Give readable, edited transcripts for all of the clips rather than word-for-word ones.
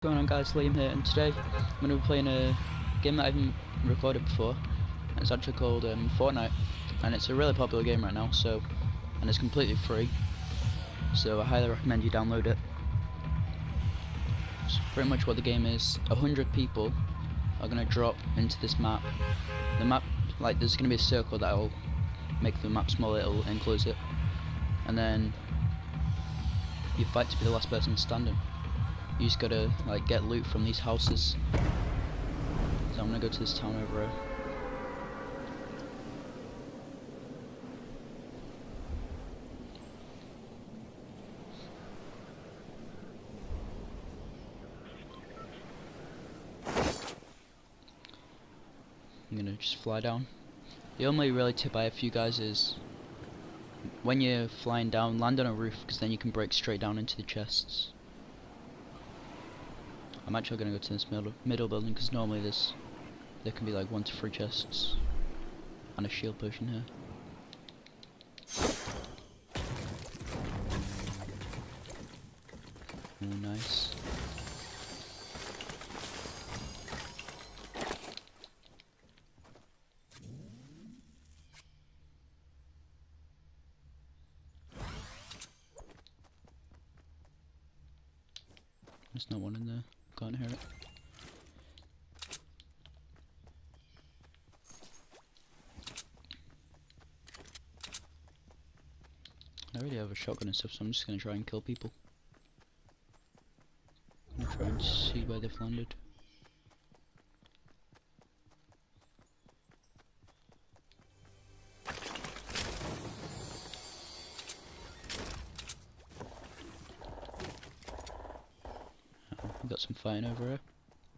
Going on guys, Liam here, and today I'm going to be playing a game that I haven't recorded before. And it's actually called Fortnite, and it's a really popular game right now, and it's completely free, so I highly recommend you download it. So pretty much what the game is, 100 people are going to drop into this map. The map, like, there's going to be a circle that will make the map smaller, it'll enclose it, and then you fight to be the last person standing. You just gotta like get loot from these houses. So I'm gonna go to this town over here. I'm gonna just fly down. The only really tip I have for you guys is when you're flying down, land on a roof, because then you can break straight down into the chests. I'm actually gonna go to this middle building because normally there can be like 1 to 3 chests and a shield potion here. Oh, nice. There's no one in there. Can't hear it. I already have a shotgun and stuff, so I'm just gonna try and kill people. I'm gonna try and see where they've landed. Oh, we got some fighting over here.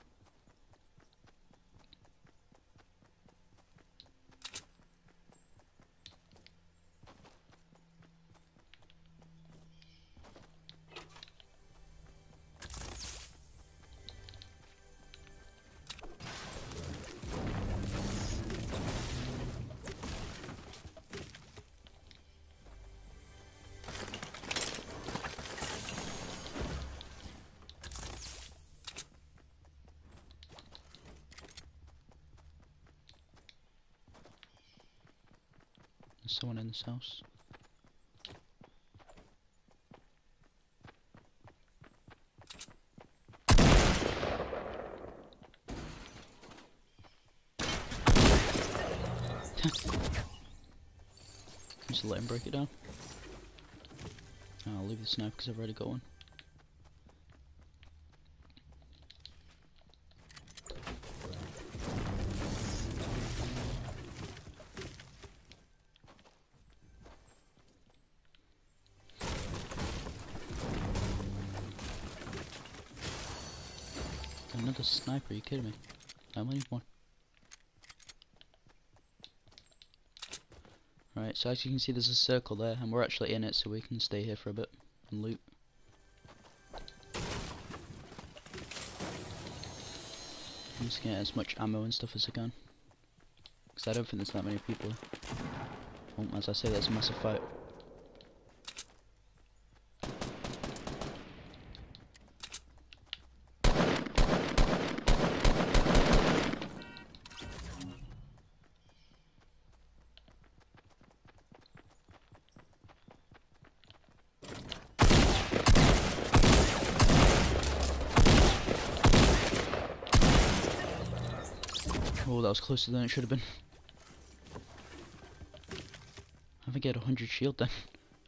There's someone in this house. Just let him break it down. I'll leave the sniper because I've already got one. Another sniper, are you kidding me? I only need one. Right, so as you can see there's a circle there, and we're actually in it, so we can stay here for a bit and loot. I'm just getting as much ammo and stuff as I can, because I don't think there's that many people. Oh, as I say, there's a massive fight. Oh, that was closer than it should have been. I think I had 100 shield then.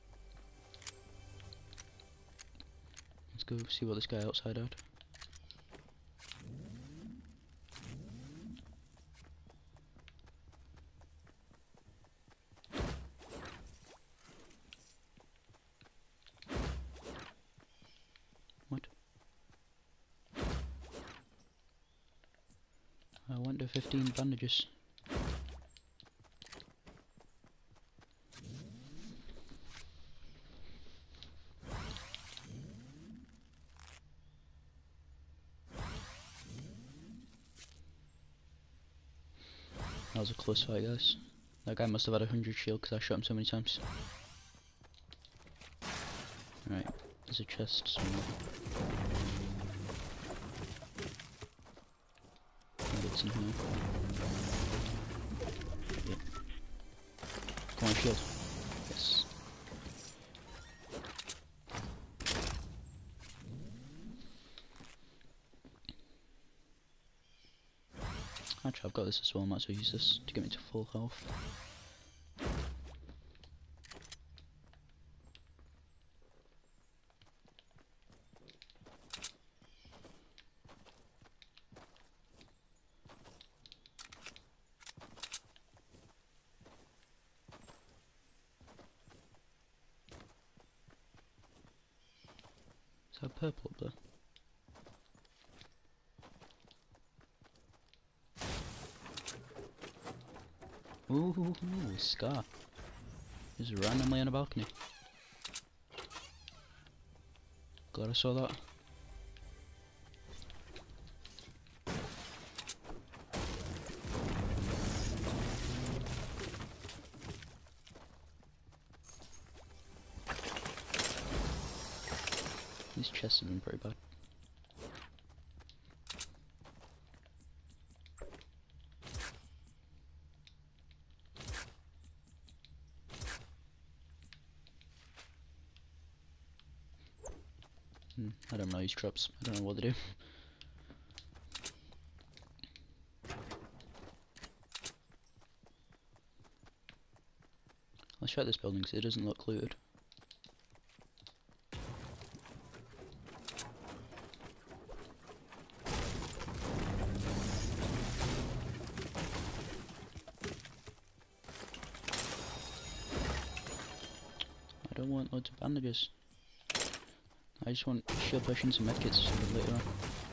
Let's go see what this guy outside had. What? I want the 15 bandages. That was a close fight, guys. That guy must have had 100 shield because I shot him so many times. Right, there's a chest somewhere. what's in here. Yep. Come on, shield. Yes. Actually, I've got this as well. I might as well use this to get me to full health. Is that purple up there? Ooh, Scar. Just randomly on a balcony. Glad I saw that. These chests have been pretty bad. I don't know these traps. I don't know what they do. Let's check this building because it doesn't look looted. I don't want loads of bandages. I just want shield potions and medkits for later on.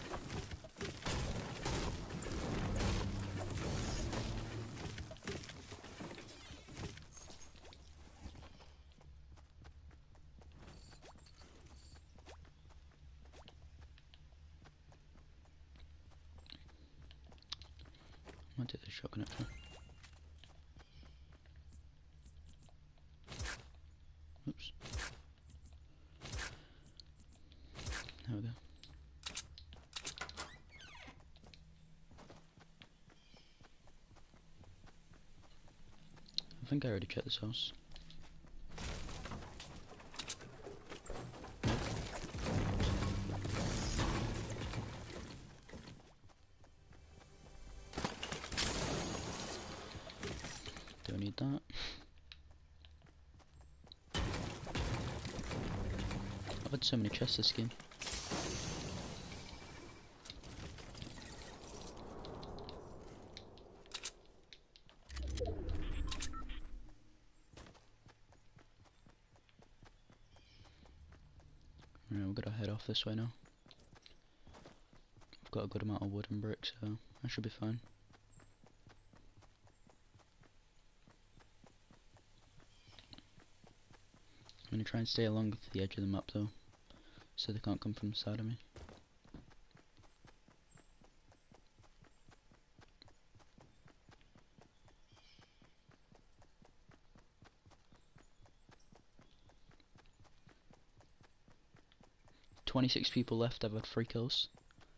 I might take the shotgun actually. Oops. There we go. I think I already checked this house. Don't need that. I've had so many chests this game. Right, we're gonna head off this way now. I've got a good amount of wood and bricks, so I should be fine. I'm gonna try and stay along the edge of the map though, so they can't come from the side of me. "26 people left, I've had 3 kills.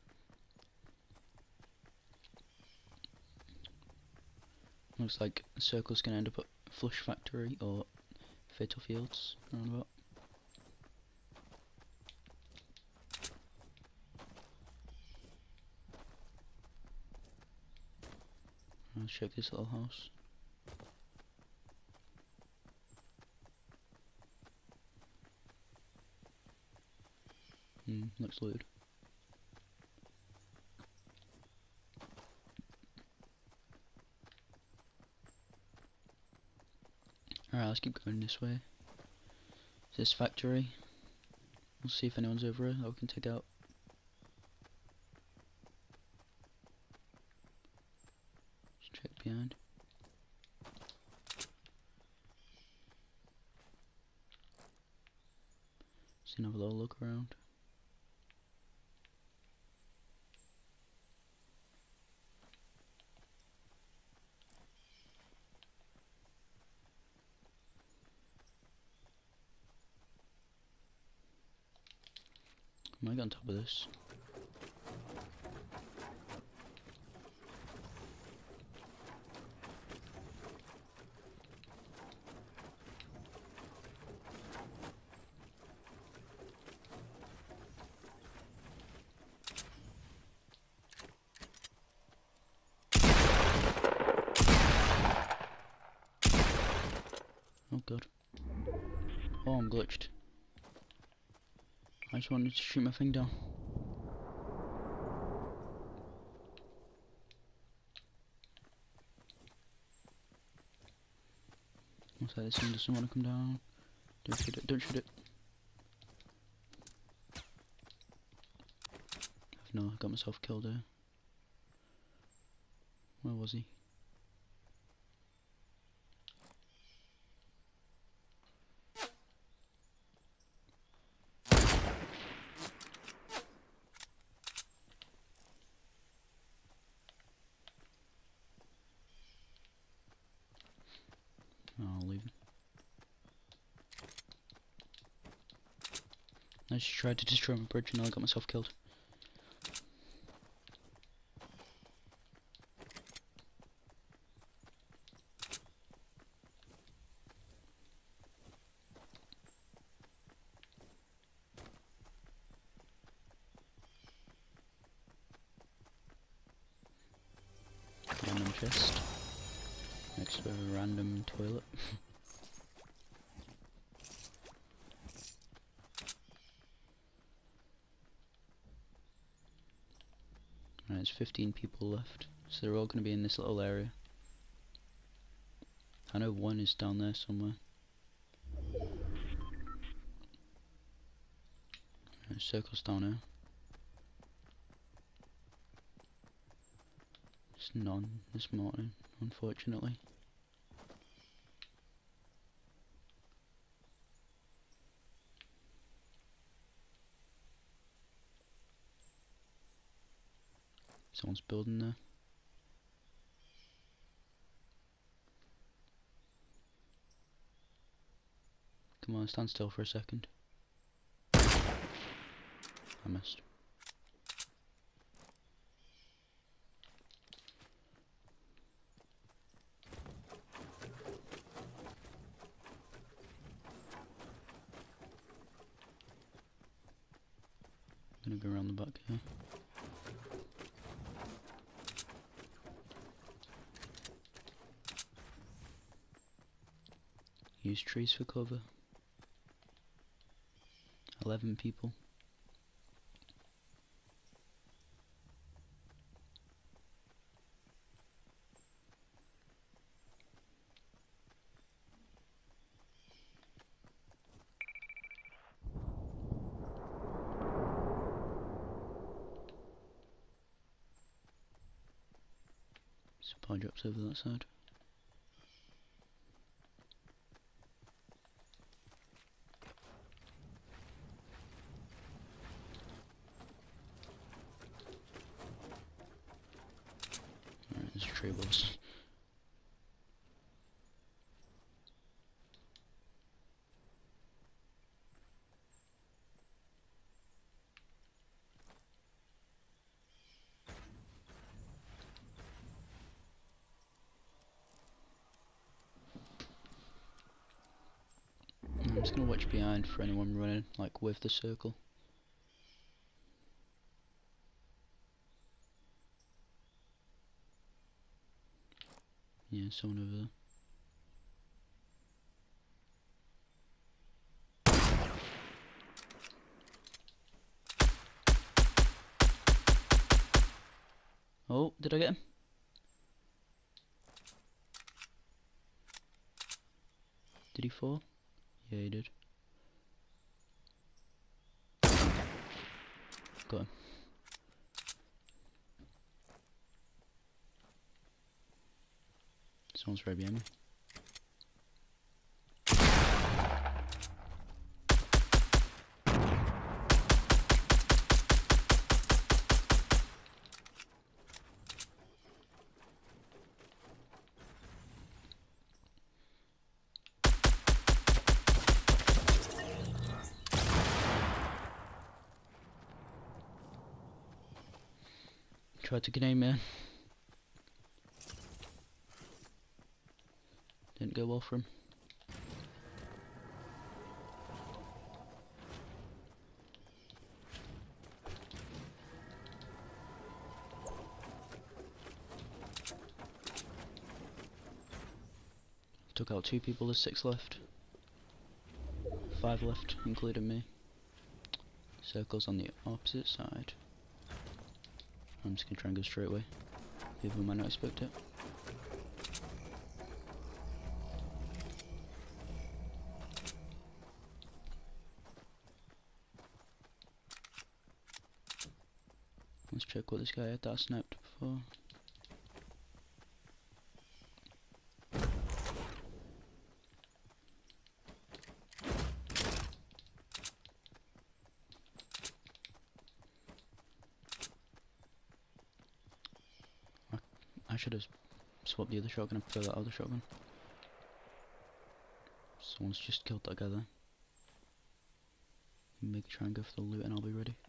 Looks like the circle's gonna end up at Flush Factory or Fatal Fields, around about. Let's check this little house. Looks looted. Alright, let's keep going this way. This factory. We'll see if anyone's over here that we can take out. Just check behind. Just have a little look around. Am I on top of this? Oh god. Oh, I'm glitched. I just wanted to shoot my thing down. Looks like this one doesn't want to come down. Don't shoot it, don't shoot it. No, I got myself killed there. Where was he? Oh, I'll leave him. I just tried to destroy my bridge and I got myself killed. Random chest. Next to a random toilet. Right, there's 15 people left, so they're all going to be in this little area. I know one is down there somewhere. Right, circle's down here. There's none this morning, unfortunately. Someone's building there. Come on, stand still for a second. I missed. I'm gonna go around the back here. Use trees for cover. 11 people. Supply drops over that side. Alright, there's a tree boss. I'm just gonna watch behind for anyone running, like with the circle. Yeah, someone over there. Oh, did I get him? Did he fall? Yeah, he did. Got him. Someone's right behind me. Tried to grenade me. Didn't go well for him. Took out 2 people, there's 6 left. 5 left, including me. Circle's on the opposite side. I'm just gonna try and go straight away. People might not expect it. Let's check what this guy had that I sniped before. I should have swapped the other shotgun for that other shotgun. Someone's just killed that guy there. Maybe try and go for the loot and I'll be ready.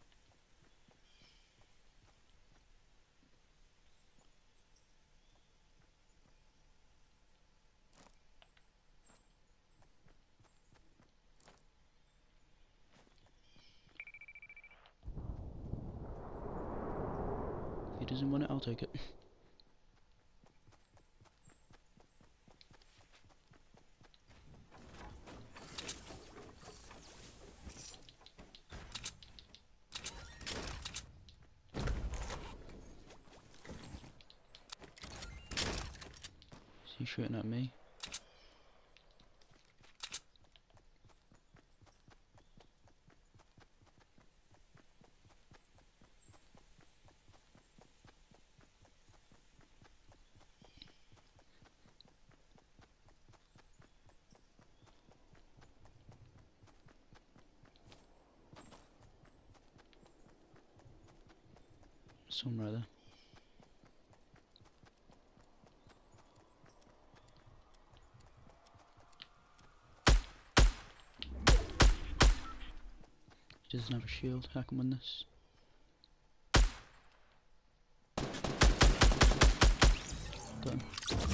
If he doesn't want it, I'll take it. Is he shooting at me? Someone right there. He doesn't have a shield, I can win this. Got him.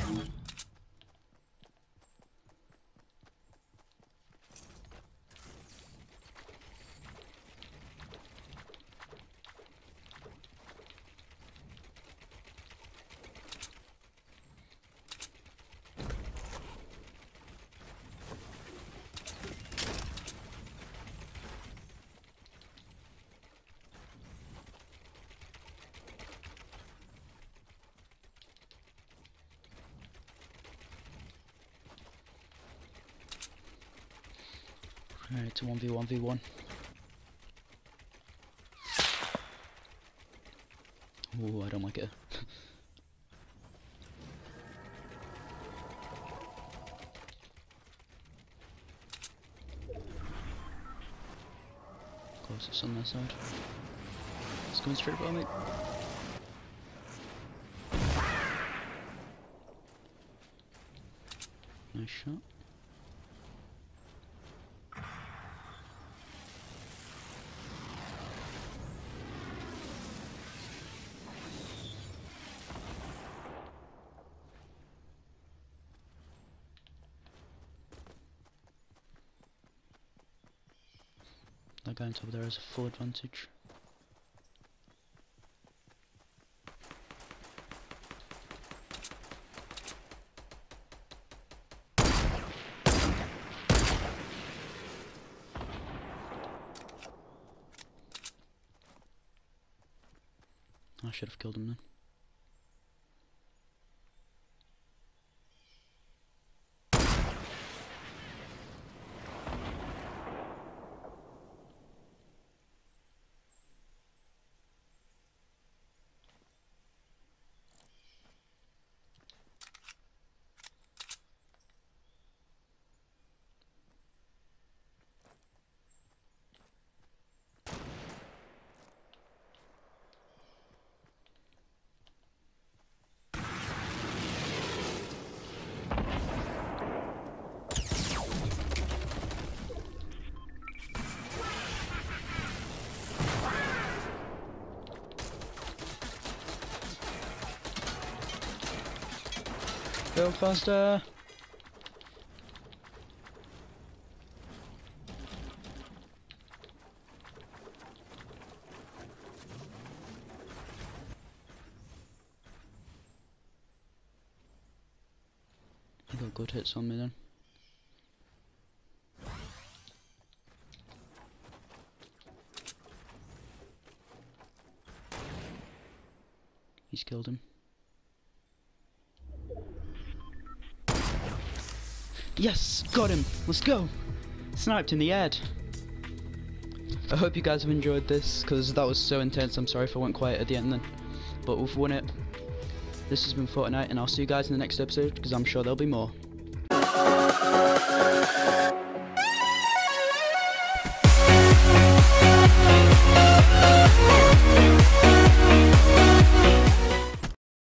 Alright, it's a 1v1v1. Ooh, I don't like it. Closest on their side. It's going straight for me. Nice shot. That guy on top there has a full advantage. I should have killed him then. Go faster! I got good hits on me then. He's killed him. Yes! Got him! Let's go! Sniped in the head! I hope you guys have enjoyed this, because that was so intense. I'm sorry if I went quiet at the end then. But we've won it. This has been Fortnite, and I'll see you guys in the next episode, because I'm sure there'll be more.